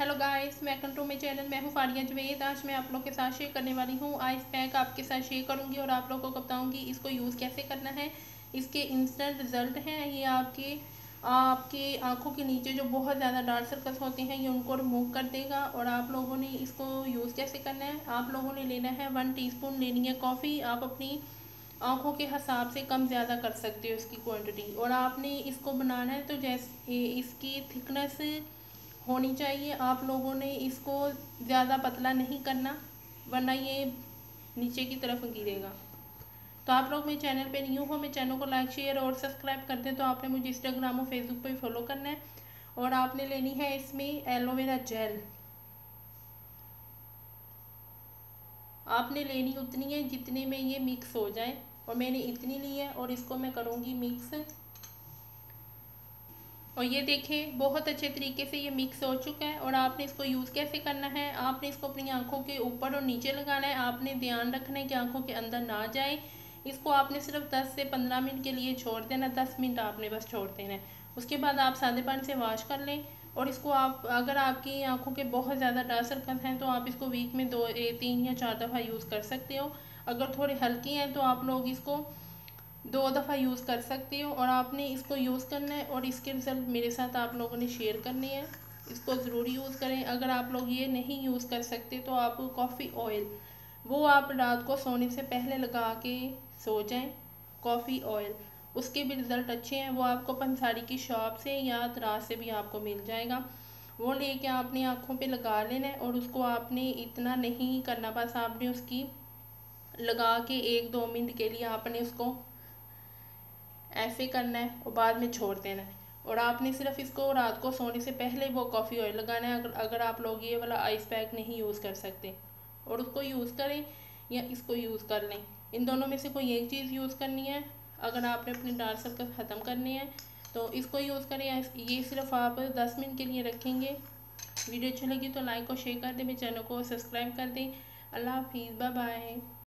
Hello guys, welcome to my channel. मैं हूँ फारिया जवेद। आज मैं आप लोग के साथ शेयर करने वाली हूँ आइस पैक आपके साथ शेयर करूँगी और आप लोगों को बताऊँगी इसको यूज़ कैसे करना है। इसके इंस्टेंट रिजल्ट हैं। ये आपके आपकी आंखों के नीचे जो बहुत ज़्यादा डार्क सर्कल्स होते हैं ये उनको रिमूव कर देगा। और आप लोगों ने इसको यूज़ कैसे करना है, आप लोगों ने लेना है 1 टीस्पून लेनी है कॉफ़ी। आप अपनी आँखों के हिसाब से कम ज़्यादा कर सकते हो इसकी क्वांटिटी। और आपने इसको बनाना है तो जैसे इसकी थिकनेस होनी चाहिए। आप लोगों ने इसको ज़्यादा पतला नहीं करना वरना ये नीचे की तरफ गिरेगा। तो आप लोग मेरे चैनल पे न्यू हो, मेरे चैनल को लाइक शेयर और सब्सक्राइब कर दें। तो आपने मुझे इंस्टाग्राम और फेसबुक पे फॉलो करना है। और आपने लेनी है इसमें एलोवेरा जेल। आपने लेनी उतनी है जितने में ये मिक्स हो जाए और मैंने इतनी ली है और इसको मैं करूँगी मिक्स। और ये देखें बहुत अच्छे तरीके से ये मिक्स हो चुका है। और आपने इसको यूज़ कैसे करना है, आपने इसको अपनी आंखों के ऊपर और नीचे लगाना है। आपने ध्यान रखना है कि आंखों के अंदर ना जाए। इसको आपने सिर्फ 10 से 15 मिनट के लिए छोड़ देना। 10 मिनट आपने बस छोड़ देना है। उसके बाद आप सादे पानी से वॉश कर लें। और इसको आप अगर आपकी आंखों के बहुत ज़्यादा डार्क सर्कल हैं तो आप इसको वीक में 3 या 4 दफ़ा यूज़ कर सकते हो। अगर थोड़े हल्की हैं तो आप लोग इसको 2 दफ़ा यूज़ कर सकते हो। और आपने इसको यूज़ करना है और इसके रिज़ल्ट मेरे साथ आप लोगों ने शेयर करने हैं। इसको ज़रूर यूज़ करें। अगर आप लोग ये नहीं यूज़ कर सकते तो आप कॉफ़ी ऑयल वो आप रात को सोने से पहले लगा के सो जाएं। कॉफ़ी ऑयल उसके भी रिज़ल्ट अच्छे हैं। वो आपको पंसारी की शॉप से या दराज से भी आपको मिल जाएगा। वो लेके आपने आँखों पे लगा लेना है। और उसको आपने इतना नहीं करना, बस आपने उसकी लगा के 1-2 मिनट के लिए आपने उसको ऐसे करना है और बाद में छोड़ देना है। और आपने सिर्फ इसको रात को सोने से पहले वो कॉफ़ी ऑयल लगाना है अगर आप लोग ये वाला आइस पैक नहीं यूज़ कर सकते। और उसको यूज़ करें या इसको यूज़ कर लें, इन दोनों में से कोई एक चीज़ यूज़ करनी है। अगर आपने अपने डार्क सर्कल ख़त्म करने हैं तो इसको यूज़ करें। या ये सिर्फ आप 10 मिनट के लिए रखेंगे। वीडियो अच्छी लगी तो लाइक और शेयर कर दें, मेरे चैनल को सब्सक्राइब कर दें। अल्लाह हाफिज़, बाय बाय।